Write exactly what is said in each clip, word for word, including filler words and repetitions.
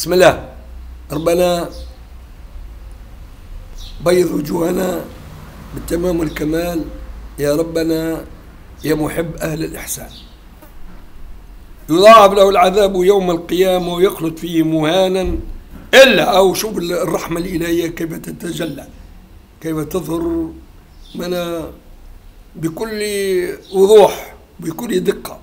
بسم الله. ربنا بيض وجوهنا بالتمام والكمال يا ربنا يا محب أهل الإحسان. يضاعف له العذاب يوم القيامة ويخلد فيه مهانا إلا أو شوف الرحمة الإلهية كيف تتجلى، كيف تظهر من بكل وضوح بكل دقة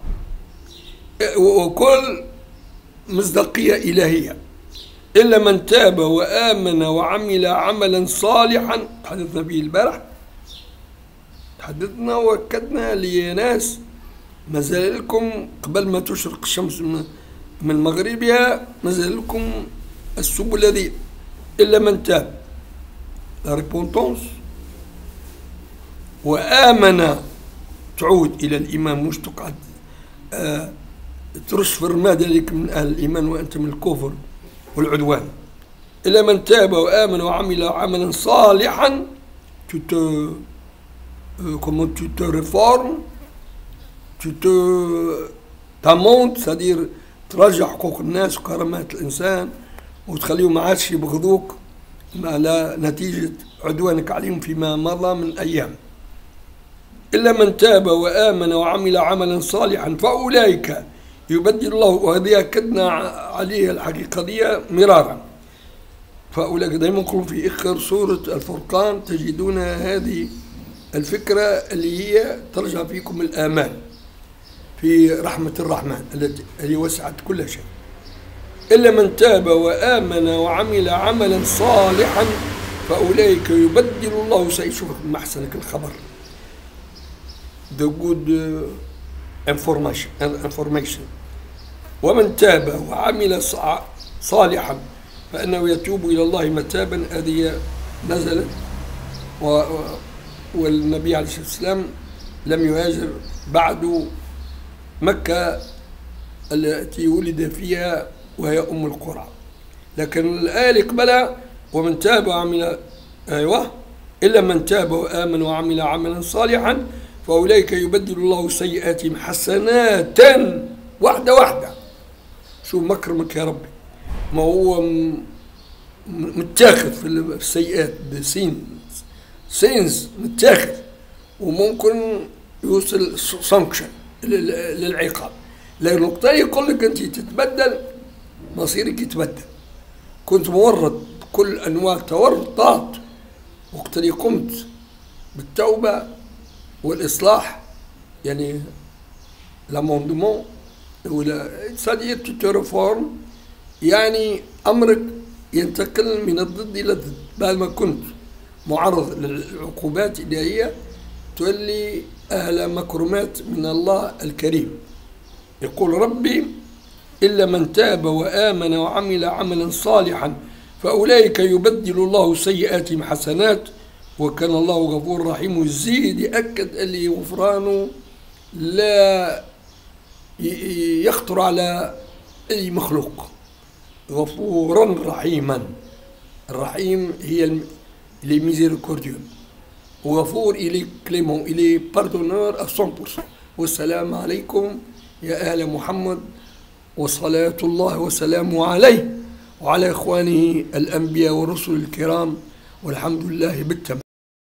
وكل مصداقية إلهية. إلا من تاب وآمن وعمل عملا صالحا، تحدثنا به البارح، تحدثنا وأكدنا لناس ما زال لكم قبل ما تشرق الشمس من مغربها ما زال لكم السبل الذي إلا من تاب، لا ريبونتونس، وآمن، تعود إلى الإيمان، مش تقعد آه ترش في الرماد عليك من أهل الإيمان وأنت من الكفر والعدوان. إلا من تاب وآمن وعمل عملا صالحا، tu te euh, comment tu te réformes, tu te t'amentes، c'est-à-dire ترجع حقوق الناس وكرامات الإنسان وتخليهم ما عادش يبغضوك على نتيجة عدوانك عليهم فيما مضى من أيام. إلا من تاب وآمن وعمل عملا صالحا فأولئك يبدل الله، وهذه أكدنا عليها الحقيقة دي مرارا، فأولئك دائما نقول في آخر سورة الفرقان تجدون هذه الفكرة اللي هي ترجع فيكم الآمال في رحمة الرحمن التي هي وسعت كل شيء. إلا من تاب وآمن وعمل عملا صالحا فأولئك يبدل الله، سيشوفك محسنك الخبر، the good information information ومن تاب وعمل صالحا فإنه يتوب إلى الله متابا، هذه نزلت و... والنبي عليه الصلاة والسلام لم يهاجر بعد مكة التي ولد فيها وهي أم القرى، لكن الآية قبلها ومن تاب وعمل أيوه إلا من تاب وآمن وعمل عملا صالحا فأولئك يبدل الله سيئاتهم حسنات، واحدة واحدة. شو مكرمك يا ربي، ما هو متاخذ في السيئات بسين سينز متاخذ، وممكن يوصل سانكشن للعقاب، لكن النقطة يقول لك أنت تتبدل مصيرك يتبدل. كنت مورط كل أنواع التورطات وقت اللي قمت بالتوبة والإصلاح، يعني لاموندمون ولا سادير ترفورم، يعني أمرك ينتقل من الضد إلى الضد. بعد ما كنت معرض للعقوبات الإلهية تولي أهل مكرمات من الله الكريم. يقول ربي إلا من تاب وآمن وعمل عملا صالحا فأولئك يبدل الله سيئاتهم حسنات وكان الله غفور رحيم. ويزيد يأكد اللي غفرانه لا يخطر على أي مخلوق، غفورا رحيما. الرحيم هي les miséricordieux، وغفور إلي كليمون إلي باردونور à cent pour cent. والسلام عليكم يا أهل محمد، وصلاة الله وسلامه عليه وعلى إخوانه الأنبياء والرسل الكرام، والحمد لله بالتمام.